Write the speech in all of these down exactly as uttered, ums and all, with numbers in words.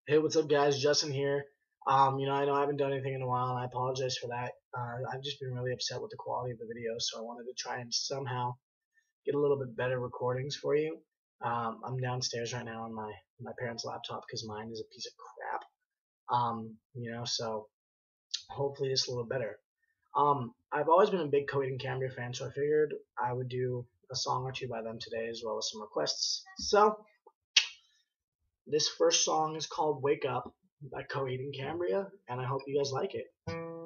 Hey, what's up, guys? Justin here. Um, you know, I know I haven't done anything in a while, and I apologize for that. Uh, I've just been really upset with the quality of the video, so I wanted to try and somehow get a little bit better recordings for you. Um, I'm downstairs right now on my my parents' laptop because mine is a piece of crap. Um, you know, so hopefully it's a little better. Um, I've always been a big Coheed and Cambria fan, so I figured I would do a song or two by them today, as well as some requests. So this first song is called "Wake Up" by Coheed and Cambria, and I hope you guys like it.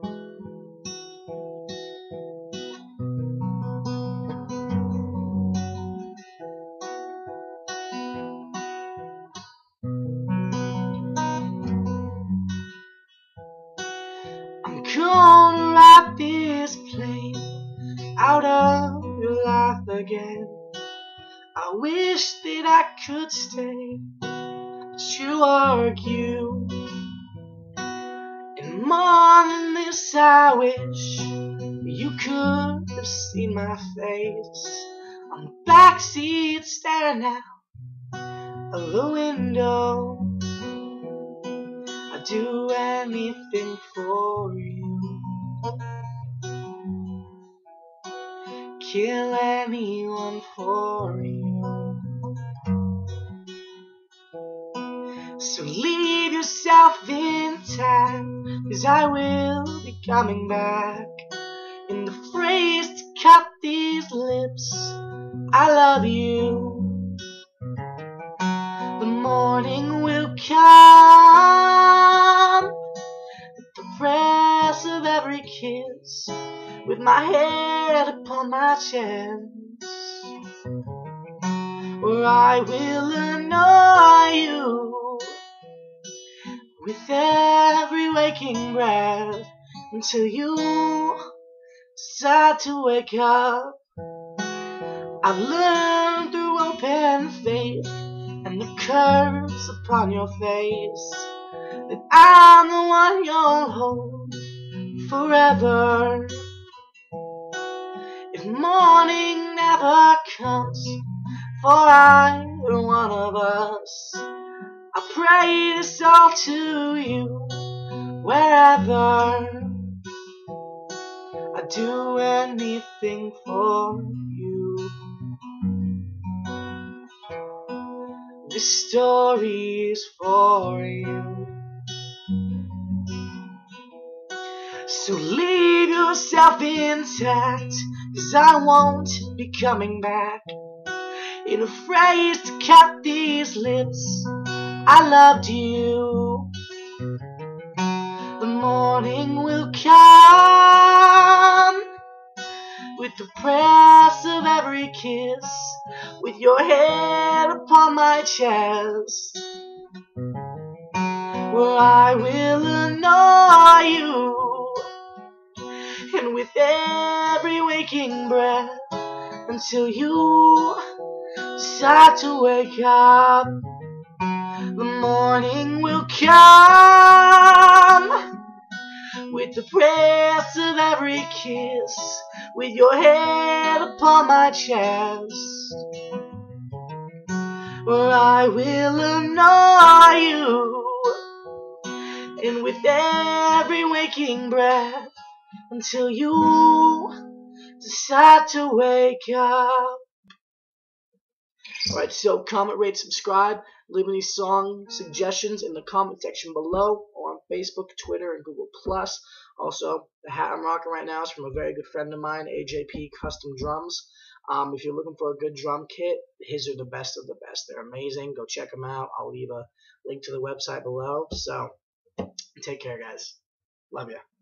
I'm gonna rock this plane out of your life again. I wish that I could stay, but you argue. And more than this, I wish you could have seen my face on the backseat staring out of the window. I'd do anything for you, kill anyone for you. So leave yourself intact, 'cause I will be coming back in the phrase to cut these lips. I love you. The morning will come with the press of every kiss, with my head upon my chest, where I will annoy you with every waking breath until you decide to wake up. I've learned through open faith and the curves upon your face that I'm the one you'll hold forever. If morning never comes for either one of us, I pray this all to you wherever. I'd do anything for you. This story is for you. So leave yourself intact, 'cause I won't be coming back in a phrase to cut these lips. I loved you. The morning will come with the press of every kiss, with your head upon my chest, where I will annoy you. And with every waking breath until you decide to wake up, the morning will come with the press of every kiss, with your head upon my chest, where I will annoy you. And with every waking breath until you decide to wake up. Alright, so comment, rate, subscribe. Leave any song suggestions in the comment section below, or on Facebook, Twitter, and Google plus. Also, the hat I'm rocking right now is from a very good friend of mine, A J P Custom Drums. Um, if you're looking for a good drum kit, his are the best of the best. They're amazing. Go check them out. I'll leave a link to the website below. So, take care, guys. Love ya.